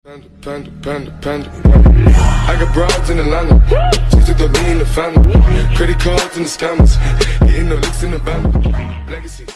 Panda. I got broads in Atlanta. Just took the lean in the family. Credit cards and the scammers. Getting no licks in the band. Legacies.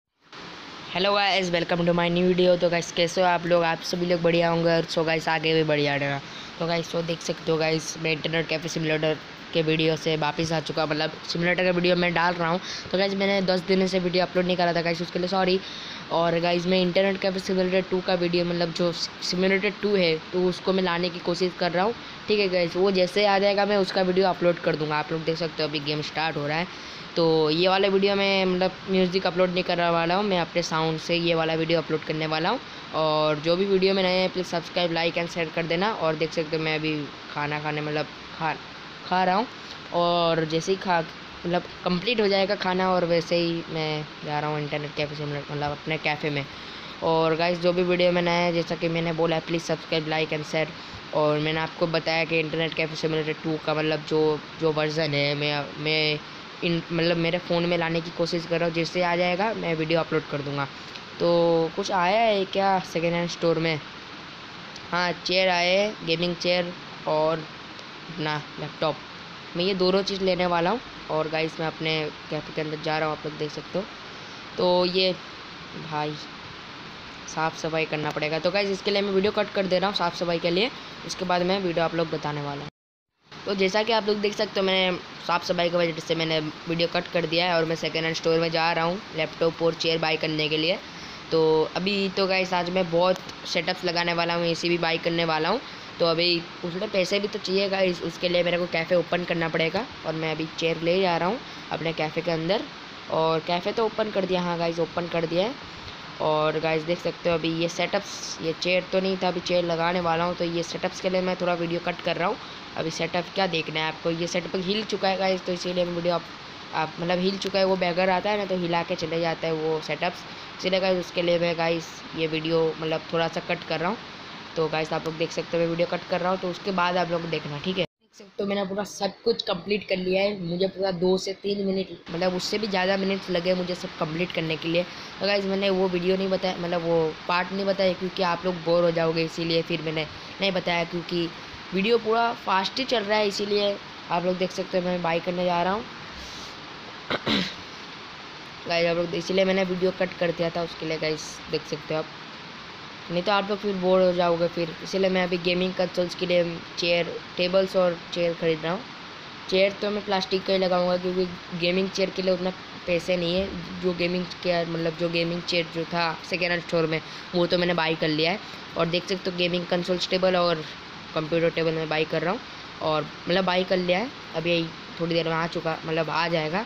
Hello guys, welcome to my new video. तो guys कैसे हो आप लोग? आप सभी लोग बढ़िया होंगे और सो गाइस आगे भी बढ़िया रहेगा। तो गाइस तो देख सकते हो गाइस, मैं इंटरनेट कैफे सिमुलेटर के वीडियो से वापस आ चुका, मतलब सिमुलेटर का वीडियो मैं डाल रहा हूँ। तो गाइस मैंने 10 दिन से वीडियो अपलोड नहीं करा था गाइस, उसके लिए सॉरी। और गाइस मैं इंटरनेट कैफे सिमुलेटर 2 का वीडियो, मतलब जो सिमुलेटर 2 है तो उसको मैं लाने की कोशिश कर रहा हूँ। ठीक है गाइस, वो जैसे आ जाएगा मैं उसका वीडियो अपलोड कर दूँगा। आप लोग देख सकते हो अभी गेम स्टार्ट हो रहा है। तो ये वाला वीडियो मैं मतलब म्यूज़िक अपलोड नहीं करने वाला हूँ, मैं अपने साउंड से ये वाला वीडियो अपलोड करने वाला हूँ। और जो भी वीडियो में नए हैं please subscribe, like and share कर देना। और देख सकते हो मैं अभी खाना खाने मतलब खा रहा हूँ। और जैसे ही मतलब कंप्लीट हो जाएगा खाना, और वैसे ही मैं जा रहा हूँ इंटरनेट कैफ़े से, मतलब अपने कैफ़े में। और गाइस जो भी वीडियो में नया है, जैसा कि मैंने बोला, please subscribe, like and share. और मैंने आपको बताया कि इंटरनेट कैफे सिमुलेटर 2 का मतलब जो वर्ज़न है मैं मतलब मेरे फ़ोन में लाने की कोशिश कर रहा हूँ। जैसे आ जाएगा मैं वीडियो अपलोड कर दूँगा। तो कुछ आया है क्या सेकेंड हैंड स्टोर में? हाँ, चेयर आए, गेमिंग चेयर और अपना लैपटॉप। मैं ये दोनों चीज़ लेने वाला हूँ। और गाइस मैं अपने कैफ़े के अंदर जा रहा हूँ, आप लोग देख सकते हो। तो ये भाई साफ़ सफाई करना पड़ेगा। तो गाइस इसके लिए मैं वीडियो कट कर दे रहा हूँ साफ़ सफाई के लिए, उसके बाद मैं वीडियो आप लोग बताने वाला हूँ। तो जैसा कि आप लोग देख सकते हो, मैंने साफ़ सफाई की वजह से मैंने वीडियो कट कर दिया है और मैं सेकेंड हैंड स्टोर में जा रहा हूँ लैपटॉप और चेयर बाई करने के लिए। तो अभी तो गाइस आज मैं बहुत सेटअप्स लगाने वाला हूँ, एसी भी बाई करने वाला हूँ। तो अभी उसमें पैसे भी तो चाहिए गाइस, उसके लिए मेरे को कैफ़े ओपन करना पड़ेगा। और मैं अभी चेयर ले जा रहा हूँ अपने कैफ़े के अंदर। और कैफ़े तो ओपन कर दिया, हाँ गाइस ओपन कर दिया है। और गाइस देख सकते हो अभी ये सेटअप्स, ये चेयर तो नहीं था, अभी चेयर लगाने वाला हूँ। तो ये सेटअप्स के लिए मैं थोड़ा वीडियो कट कर रहा हूँ। अभी सेटअप क्या देखना है आपको, ये सेटअप हिल चुका है गाइस, तो इसीलिए मैं वीडियो आप मतलब हिल चुका है, वो बैगर आता है ना तो हिला के चले जाता है वो सेटअप्स, इसीलिए गाइस उसके लिए मैं गाइस ये वीडियो मतलब थोड़ा सा कट कर रहा हूँ। तो गाइस आप लोग देख सकते हो मैं वीडियो कट कर रहा हूँ, तो उसके बाद आप लोग देखना, ठीक है। देख सकते हो मैंने पूरा सब कुछ कंप्लीट कर लिया है। मुझे पूरा 2 से 3 मिनट, मतलब उससे भी ज़्यादा मिनट्स लगे मुझे सब कंप्लीट करने के लिए। तो गाइस मैंने वो वीडियो नहीं बताया, मतलब वो पार्ट नहीं बताया, क्योंकि आप लोग बोर हो जाओगे, इसीलिए फिर मैंने नहीं बताया। क्योंकि वीडियो पूरा फास्ट ही चल रहा है, इसीलिए आप लोग देख सकते हो मैं बाई करने जा रहा हूँ। गाइस आप लोग, इसीलिए मैंने वीडियो कट कर दिया था, उसके लिए गाइस देख सकते हो आप, नहीं तो आप लोग फिर बोर हो जाओगे फिर। इसीलिए मैं अभी गेमिंग कंसोल्स के लिए टेबल्स और चेयर खरीद रहा हूँ। चेयर तो मैं प्लास्टिक का ही लगाऊंगा, क्योंकि गेमिंग चेयर के लिए उतना पैसे नहीं है। जो गेमिंग चेयर मतलब जो गेमिंग चेयर जो था सेकेंड हैंड स्टोर में, वो तो मैंने बाई कर लिया है। और देख सकते हो गेमिंग कंसोल्स टेबल और कंप्यूटर टेबल में बाई कर रहा हूँ, और मतलब बाई कर लिया है, अभी थोड़ी देर में आ चुका, मतलब आ जाएगा।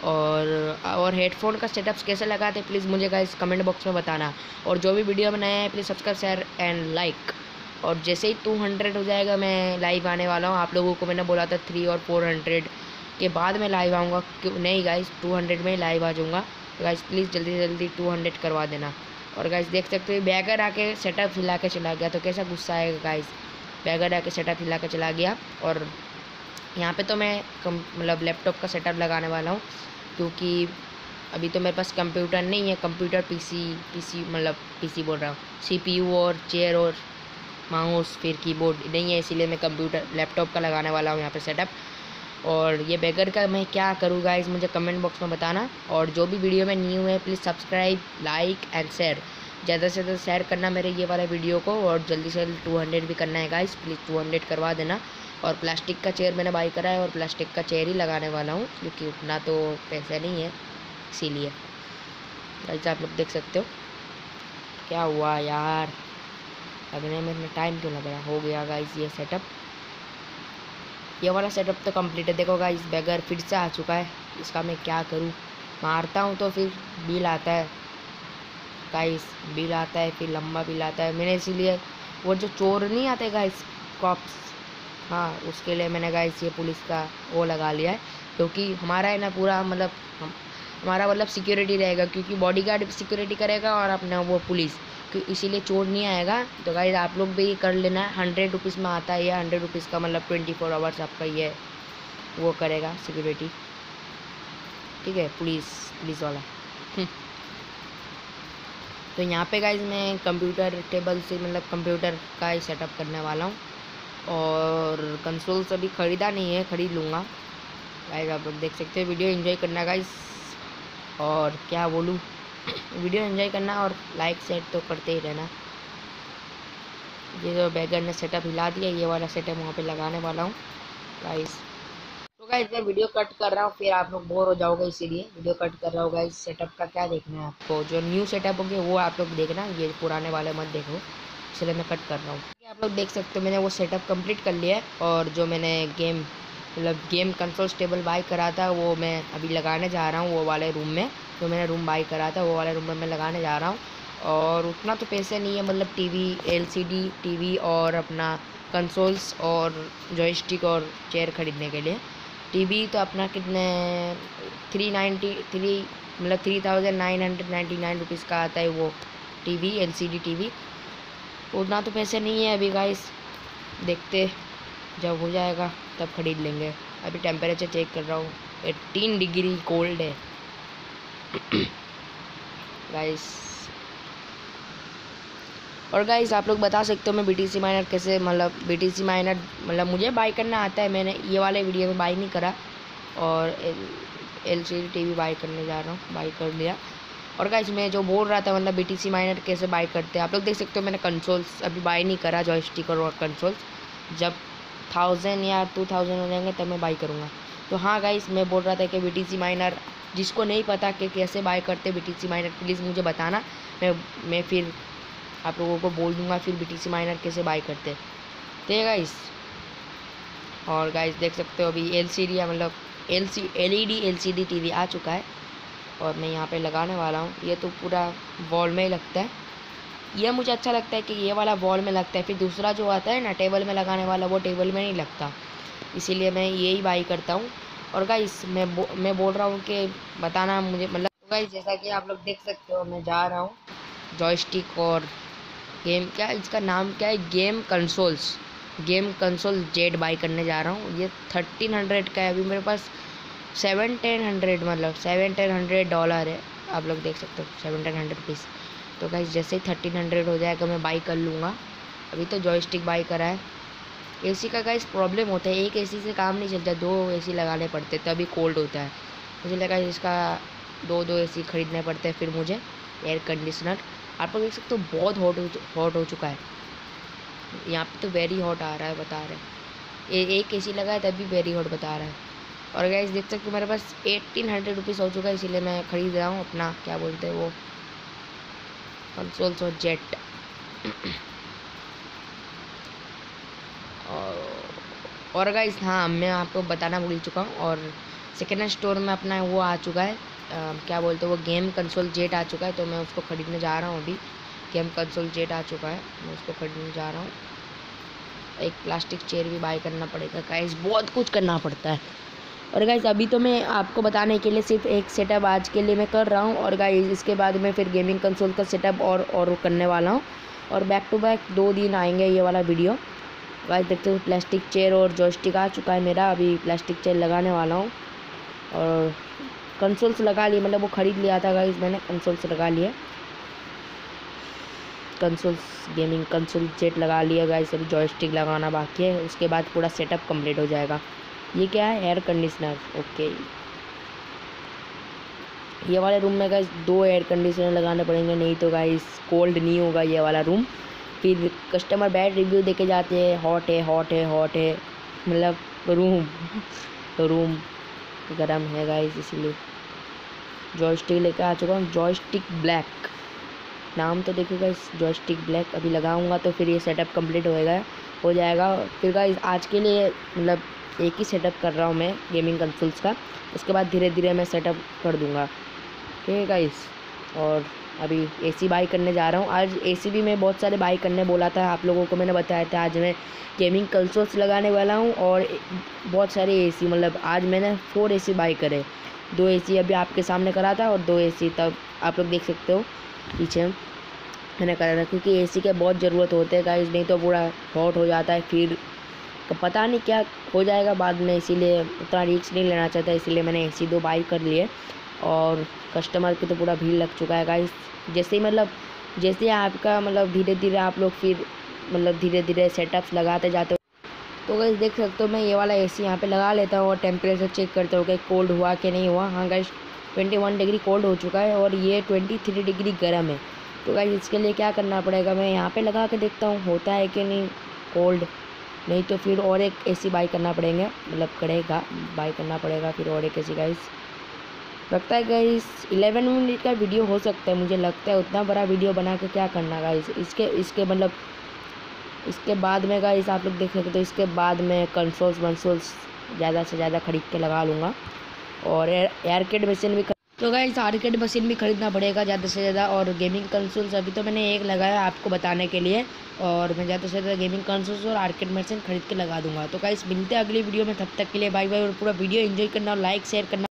और हेडफोन का सेटअप्स कैसे लगाते हैं प्लीज़ मुझे गाइस कमेंट बॉक्स में बताना। और जो भी वीडियो में नया है please subscribe, share and like. और जैसे ही 200 हो जाएगा मैं लाइव आने वाला हूँ। आप लोगों को मैंने बोला था 300 और 400 के बाद मैं लाइव आऊँगा, क्यों नहीं गाइस 200 में ही लाइव आ जाऊँगा। तो गाइस प्लीज़ जल्दी से जल्दी 200 करवा देना। और गाइस देख सकते हो बैगर आके सेटअप हिला के चला गया, तो कैसा गुस्सा आएगा गाइस। बैगर आके सेटअप हिला के चला गया। और यहाँ पे तो मैं मतलब लैपटॉप का सेटअप लगाने वाला हूँ, क्योंकि अभी तो मेरे पास कंप्यूटर नहीं है। कंप्यूटर पीसी मतलब पीसी बोल रहा हूँ, सीपीयू और चेयर और माउस फिर कीबोर्ड नहीं है, इसीलिए मैं कंप्यूटर लैपटॉप का लगाने वाला हूँ यहाँ पे सेटअप। और ये बैगर का मैं क्या करूँ गाइस, मुझे कमेंट बॉक्स में बताना। और जो भी वीडियो में न्यू है please subscribe, like and share, ज़्यादा से ज़्यादा शेयर करना मेरे ये वाला वीडियो को। और जल्दी से जल्दी 200 भी करना है गाइस, प्लीज़ 200 करवा देना। और प्लास्टिक का चेयर मैंने बाई करा है, और प्लास्टिक का चेयर ही लगाने वाला हूँ, क्योंकि उतना तो पैसे नहीं है, इसीलिए। गाइस आप लोग देख सकते हो क्या हुआ यार, लगने में इतना टाइम क्यों लग रहा। हो गया गाइस ये सेटअप, ये वाला सेटअप तो कंप्लीट है। देखो गाइस बैगर फिर से आ चुका है, इसका मैं क्या करूँ, मारता हूँ तो फिर बिल आता है गाइस, बिल आता है, फिर लंबा बिल आता है। मैंने इसीलिए वो जो चोर नहीं आते गाइस, कॉप्स, हाँ उसके लिए मैंने गाइस ये पुलिस का वो लगा लिया है, क्योंकि हमारा है ना पूरा मतलब हमारा मतलब सिक्योरिटी रहेगा, क्योंकि बॉडीगार्ड भी सिक्योरिटी करेगा और अपना वो पुलिस, इसीलिए चोर नहीं आएगा। तो गाइस आप लोग भी कर लेना, 100 रुपीज़ में आता है ये, 100 रुपीज़ का मतलब 24 आवर्स आपका ये वो करेगा सिक्योरिटी, ठीक है, पुलिस वाला। तो यहाँ पे गाइज मैं कंप्यूटर टेबल से मतलब कंप्यूटर का ही सेटअप करने वाला हूँ। और कंसोल्स अभी ख़रीदा नहीं है, ख़रीद लूँगा गाइज। आप लोग देख सकते हैं, वीडियो एंजॉय करना गाइज। और क्या बोलूँ, वीडियो एंजॉय करना और लाइक शेयर तो करते ही रहना। ये जो बैगर ने सेटअप हिला दिया, ये वाला सेटअप वहाँ पे लगाने वाला हूँ गाइस। तो गाइस मैं वीडियो कट कर रहा हूँ, फिर आप लोग बोर हो जाओगे, इसीलिए वीडियो कट कर रहा हूँ गाइस। सेटअप का क्या देखना है आपको, जो न्यू सेटअप होंगे वो आप लोग देखना, ये पुराने वाले मत देखो, इसलिए मैं कट कर रहा हूँ। आप लोग देख सकते हो मैंने वो सेटअप कंप्लीट कर लिया है। और जो मैंने गेम कंसोल स्टेबल बाई करा था वो मैं अभी लगाने जा रहा हूँ, वो वाले रूम में। जो मैंने रूम बाई करा था वो वाले रूम में मैं लगाने जा रहा हूँ। और उतना तो पैसे नहीं है, मतलब टीवी, एलसीडी टीवी और अपना कंसोल्स और जॉयस्टिक और चेयर ख़रीदने के लिए। टीवी तो अपना कितने 393 मतलब 3999 रुपीज़ का आता है वो टीवी, एलसीडी टीवी। उतना तो पैसे नहीं है अभी गाइस, देखते जब हो जाएगा तब ख़रीद लेंगे। अभी टेम्परेचर चेक कर रहा हूँ, 18 डिग्री कोल्ड है गाइस। और गाइस आप लोग बता सकते हो मैं BTC माइनर कैसे, मतलब BTC माइनर मतलब मुझे बाई करना आता है, मैंने ये वाले वीडियो में बाई नहीं करा। और LCD टीवी बाई करने जा रहा हूँ, बाई कर लिया। और गाइस मैं जो बोल रहा था मतलब BTC माइनर कैसे बाई करते हैं, आप लोग देख सकते हो मैंने कंसोल्स अभी बाई नहीं करा, जॉयस्टिक और कंसोल्स। जब 1000 या 2000 हो जाएंगे तब मैं बाई करूँगा। तो हाँ गाइस मैं बोल रहा था कि BTC माइनर जिसको नहीं पता कि कैसे बाई करते BTC माइनर, प्लीज़ मुझे बताना, मैं फिर आप लोगों को बोल दूंगा फिर BTC माइनर कैसे बाई करते थे गाइस। और गाइस देख सकते हो अभी LCD या मतलब LED LCD टीवी आ चुका है और मैं यहाँ पे लगाने वाला हूँ। ये तो पूरा वॉल में ही लगता है, ये मुझे अच्छा लगता है कि ये वाला वॉल में लगता है। फिर दूसरा जो आता है ना टेबल में लगाने वाला, वो टेबल में नहीं लगता, इसीलिए मैं यही बाई करता हूँ। और गाइस मैं बोल रहा हूँ कि बताना मुझे, मतलब गाइस जैसा कि आप लोग देख सकते हो मैं जा रहा हूँ जॉयस्टिक और गेम, क्या इसका नाम क्या है, गेम कंसोल जेड बाई करने जा रहा हूँ। ये 1300 का है, अभी मेरे पास 1700 मतलब $1700 है। आप लोग देख सकते हो 1700 रुपीज़। तो गाइस जैसे ही 1300 हो जाएगा मैं बाई कर लूँगा। अभी तो जॉयस्टिक बाई करा है। एसी का गाइस प्रॉब्लम होता है, एक एसी से काम नहीं चलता, 2 एसी लगाने पड़ते तभी कोल्ड होता है। मुझे लगा इसका 2 एसी ख़रीदने पड़ते हैं। फिर मुझे एयर कंडीशनर, आप लोग देख सकते हो बहुत हॉट हो चुका है, यहाँ पे तो वेरी हॉट आ रहा है, बता रहे हैं। एक एसी लगा है तभी वेरी हॉट बता रहा है। और गाइस देख सकते हो मेरे पास 1800 रुपीज़ हो चुका है, इसीलिए मैं ख़रीद रहा हूँ अपना क्या बोलते हैं वो कंसोल्स और जेट। और गाइस हाँ मैं आपको बताना भूल चुका हूँ, और सेकेंड हैंड स्टोर में अपना वो आ चुका है, क्या बोलते हैं वो गेम कंसोल जेट आ चुका है। तो मैं उसको ख़रीदने जा रहा हूँ। अभी गेम कंसोल जेट आ चुका है, मैं उसको ख़रीदने जा रहा हूँ। एक प्लास्टिक चेयर भी बाई करना पड़ेगा गाइस, बहुत कुछ करना पड़ता है। और गाइस अभी तो मैं आपको बताने के लिए सिर्फ एक सेटअप आज के लिए मैं कर रहा हूँ। और गाइस इसके बाद मैं फिर गेमिंग कंसोल का सेटअप और करने वाला हूँ। और बैक टू बैक 2 दिन आएंगे ये वाला वीडियो। गाइस देखते हो प्लास्टिक चेयर और जॉयस्टिक आ चुका है मेरा, अभी प्लास्टिक चेयर लगाने वाला हूँ। और कंसोल्स लगा लिए, मतलब वो ख़रीद लिया था गाइस मैंने, कंसोल्स लगा लिए, कंसोल्स गेमिंग कंसोल जेट लगा लिया गाइस। अभी जॉयस्टिक लगाना बाकी है, उसके बाद पूरा सेटअप कंप्लीट हो जाएगा। ये क्या है, एयर कंडीशनर, ओके। ये वाले रूम में गाइस 2 एयर कंडीशनर लगाने पड़ेंगे, नहीं तो गाइस कोल्ड नहीं होगा ये वाला रूम। फिर कस्टमर बैड रिव्यू देके जाते हैं, हॉट है मतलब रूम गर्म है गाइस, इसीलिए जॉयस्टिक लेकर आ चुका हूँ। जॉयस्टिक ब्लैक नाम तो देखो गाइस, जॉयस्टिक ब्लैक। अभी लगाऊंगा तो फिर ये सेटअप कंप्लीट हो जाएगा। फिर गाइस आज के लिए मतलब एक ही सेटअप कर रहा हूँ मैं गेमिंग कंसोल्स का, उसके बाद धीरे धीरे मैं सेटअप कर दूँगा, ठीक है गाइस। और अभी एसी बाई करने जा रहा हूँ। आज एसी भी मैं बहुत सारे बाई करने बोला था, आप लोगों को मैंने बताया था। आज मैं गेमिंग कंसोल्स लगाने वाला हूँ और बहुत सारे एसी, मतलब आज मैंने 4 एसी बाई करे। 2 एसी अभी आपके सामने करा था और 2 एसी तब आप लोग देख सकते हो पीछे मैंने करा था, क्योंकि एसी के बहुत ज़रूरत होते हैं गाइस, नहीं तो पूरा हॉट हो जाता है, फिर पता नहीं क्या हो जाएगा बाद में, इसीलिए उतना रिस्क नहीं लेना चाहता, इसीलिए मैंने एसी 2 बाई कर लिए। और कस्टमर की तो पूरा भीड़ लग चुका है गाइस। जैसे ही मतलब जैसे आपका मतलब धीरे धीरे आप लोग फिर मतलब धीरे धीरे सेटअप्स लगाते जाते हो। तो गाइस देख सकते हो मैं ये वाला एसी यहाँ पे लगा लेता हूँ और टेम्परेचर चेक करता हूँ कि कोल्ड हुआ कि नहीं हुआ। हाँ गाइस 21 डिग्री कोल्ड हो चुका है और ये 23 डिग्री गर्म है। तो गाइस इसके लिए क्या करना पड़ेगा, मैं यहाँ पे लगा के देखता हूँ होता है कि नहीं कोल्ड, नहीं तो फिर और एक एसी बाई करना पड़ेंगे, मतलब बाई करना पड़ेगा फिर और एक एसी। गाइस लगता है गाइस 11 मिनट का वीडियो हो सकता है, मुझे लगता है उतना बड़ा वीडियो बना के क्या करना गाइस। इसके मतलब इसके बाद में गाइस आप लोग देख सकते हो, तो इसके बाद में कंसोल्स ज़्यादा से ज़्यादा ख़रीद के लगा लूँगा और आर्केड मशीन भी। तो गाइस आर्केड मशीन भी ख़रीदना पड़ेगा ज़्यादा से ज़्यादा। और गेमिंग कंसोल्स अभी तो मैंने एक लगाया आपको बताने के लिए, और मैं ज़्यादा से ज़्यादा गेमिंग कंसोल्स और आर्केड मशीन खरीद के लगा दूँगा। तो गाइस मिलते हैं अगली वीडियो में, तब तक के लिए बाय बाय। और पूरा वीडियो एंजॉय करना और लाइक शेयर करना।